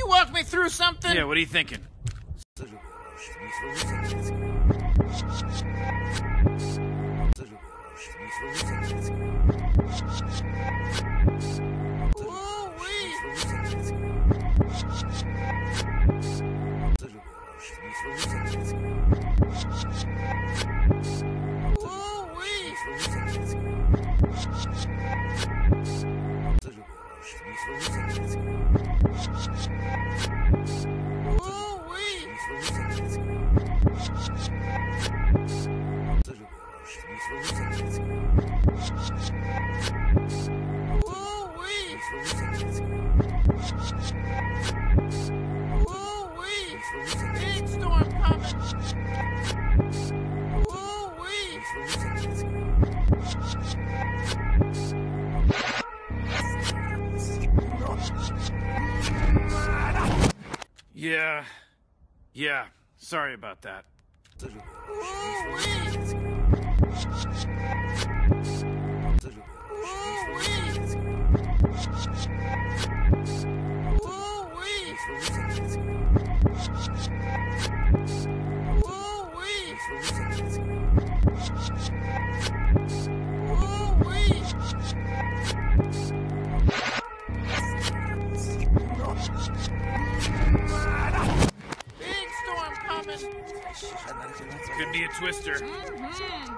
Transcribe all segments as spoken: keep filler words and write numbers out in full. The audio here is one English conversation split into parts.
you walk me through something? Yeah, what are you thinking? Big storm coming. Yeah. Yeah. Sorry about that. Big storm coming. Could be a twister. Mm-hmm.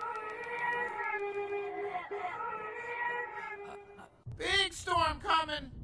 Big storm coming.